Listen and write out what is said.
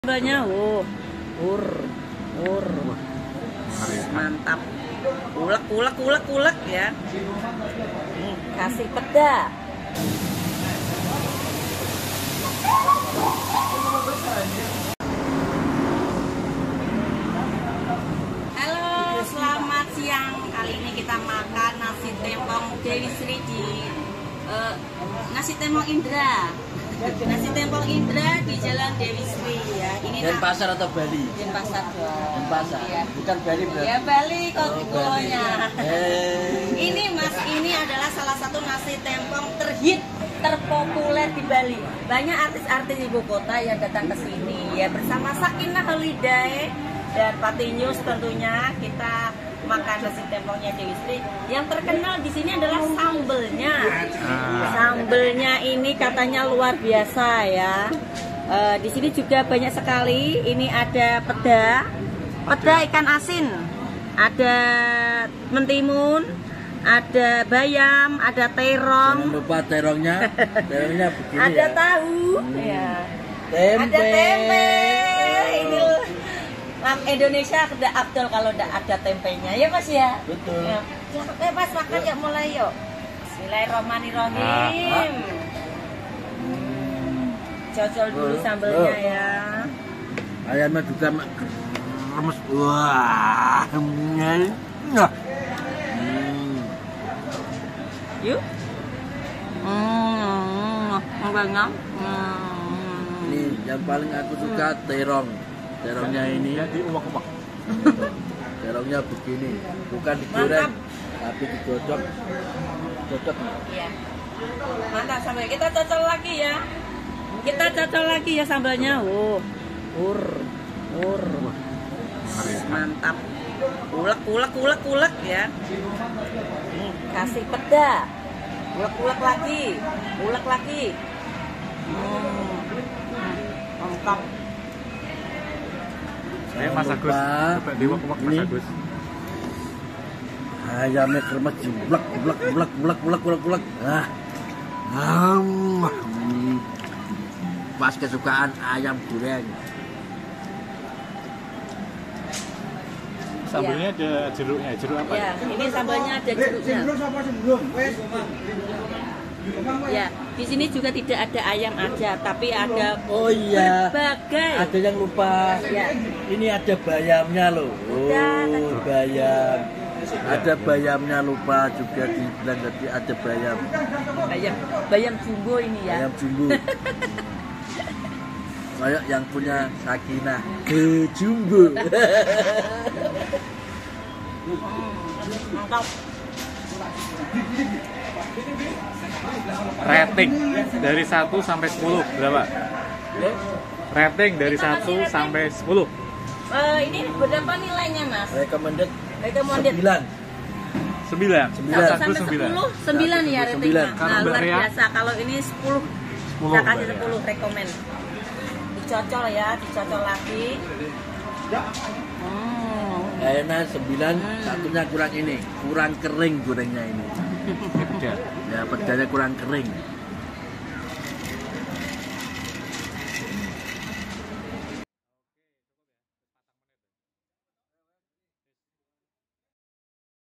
Sambalnya, mantap. Ulek ya. Kasih peda. Halo, selamat siang. Kali ini kita makan nasi tempong Dewi Sri di nasi tempong Indra. Nasi tempong Indra di Jalan Dewi Sri ya. Ini Denpasar atau Bali? Denpasar dong. Denpasar. Ya. Bukan Bali berarti. Ya Bali kok pulau-nya. Ini Mas, ini adalah salah satu nasi tempong terhit, terpopuler di Bali. Banyak artis-artis ibu kota yang datang ke sini ya bersama Sakinah Holiday dan Patinyus tentunya kita makan nasi tempongnya Dewi Sri. Yang terkenal di sini adalah sambelnya. Sambelnya ini katanya luar biasa ya. Di sini juga banyak sekali. Ini ada peda ikan asin, ada mentimun, ada bayam, ada terong. Jangan lupa terongnya begini. Ada ya. tahu, ya. Tempe. Ada tempe. Ini Indonesia udah afdol kalau udah ada tempenya, ya Mas ya. Betul. Ya, Mas makan yuk, mulai yuk. Bismillahirrahmanirrahim. Cocol dulu sambelnya ya. Ayamnya juga remes. Wah. Yuk. Banyak. Ini yang paling aku suka terong. Terongnya ini diumak-umak. Terongnya begini, bukan digoreng, tapi dicocok. Iya. Mantap sambal. Kita cocol lagi ya. Sambalnya. Mantap. Ulek ya. Kasih peda. Ulek lagi. Mantap. Mas Agus, coba diwak-wak Mas Agus. Ayamnya kremes jublek. Pas kesukaan ayam goreng. Sambalnya ada jeruknya, jeruk apa? Ya, ini sambalnya ada jeruknya. Ya, di sini juga tidak ada ayam aja, tapi ada berbagai. Ada yang lupa. Ya. Ini ada bayamnya loh. Bayam. Ada bayamnya lupa juga dibilang tadi ada bayam. Bayam jumbo ini ya. Bayam jumbo. Kayak yang punya Sakinah. Jumbo. Mantap. Rating dari 1 sampai 10 berapa? Rating dari 1 sampai 10. Ini berapa nilainya, Mas? Recommended 9. 9. 1 sampai 10, 9 ya ratingnya. Nah, luar biasa. Kalau ini 10. Saya kasih 10 rekomen. Dicocol lagi. Enak 9, satunya kurang kering gorengnya ini. Ya pedanya kurang kering.